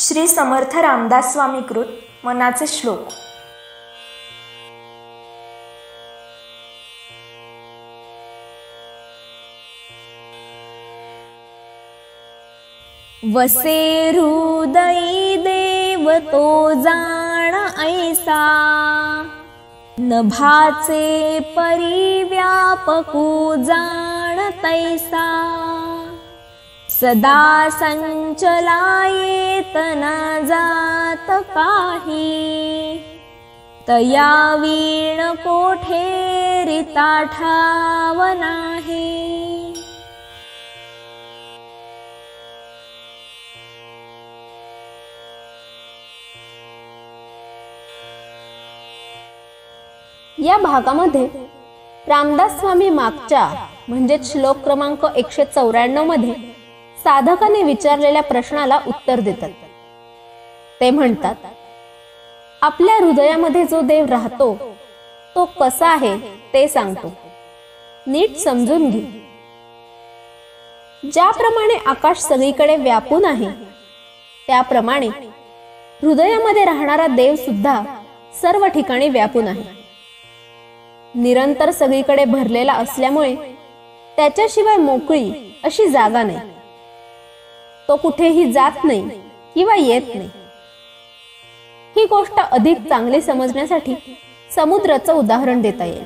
श्री समर्थ रामदास स्वामी कृत मनाचे श्लोक। वसे हृदयी देव तो जाण ऐसा, नभाचे परिव्यापकू जाण तैसा। सदा संचलायेत न जात काही, तया वीण कोठे रिता ठाव नाही। या भागामध्ये रामदास स्वामी मागच्या म्हणजे श्लोक क्रमांक 194 मध्ये साधकाने विचारलेल्या प्रश्नाला उत्तर देतात। ते म्हणतात, आपल्या हृदयामध्ये जो देव राहतो तो कसा आहे ते सांगतो, नीट समजून घे। ज्याप्रमाणे आकाश सगळीकडे व्यापून आहे त्याप्रमाणे हृदयामध्ये राहणारा देव सुद्धा सर्व ठिकाणी व्यापून आहे। निरंतर सगळीकडे भरलेला असल्यामुळे त्याच्याशिवाय मोकळी अशी जागा नाही। तो कुठेही जात नाही किंवा येत नाही। ही गोष्ट अधिक चांगली समजण्यासाठी समुद्राचं उदाहरण देता येईल।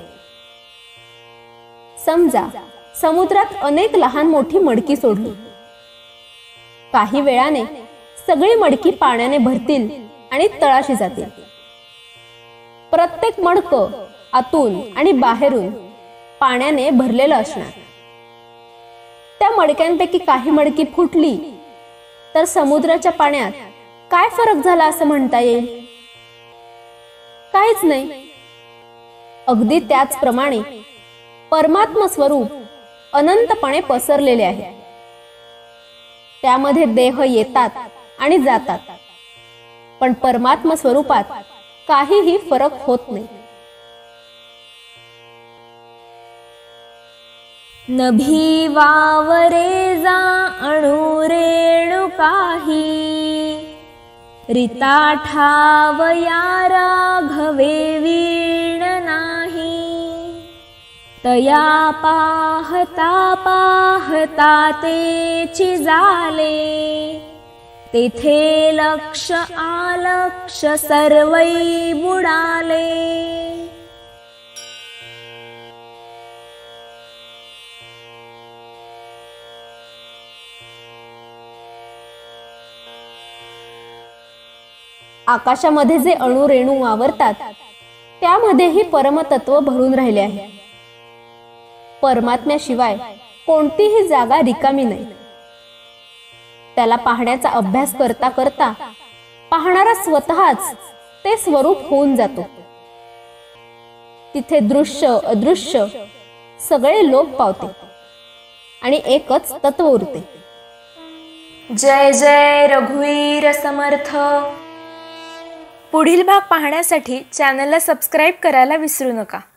समजा समुद्रात अनेक लहान मोठी मडकी सोडली। काही वेळाने सगळी मडकी पाण्याने भरतील आणि तळाशी जातील। प्रत्येक मडकं आतून आणि बाहेरून पाण्याने भरलेलं असणार। त्या मडक्यांपैकी काही मडकी फुटली तर समुद्राच्या पाण्यात काय फरक झाला असं म्हणता येईल? काहीच नाही। अगदी त्याचप्रमाणे परमात्म स्वरूप अनंतपणे पसरलेले आहे। त्यामध्ये देह येतात आणि जातात, पण परमात्म स्वरूपात काहीही फरक होत नाही। नभी वावरे जा अणुरेणु काही, रिता ठावया राघवे वीण नाही। तया पाहता पाहता तेची झाले, तेथे लक्ष आलक्ष सर्वै बुडाले। आकाशामध्ये जे अणुरेणू वावरतात त्यामध्येही परमतत्व भरून राहिले आहे। परमात्म्याशिवाय कोणतीही जागा रिकामी नाही। त्याला पाहण्याचा अभ्यास करता करता पाहणारा स्वतःच ते स्वरूप होऊन जातो। तिथे दृश्य अदृश्य सगळे लोप पावते आणि एकच तत्व उरते। जय जय रघुवीर समर्थ। पुढील भाग पाहण्यासाठी चॅनलला सबस्क्राईब करायला विसरू नका।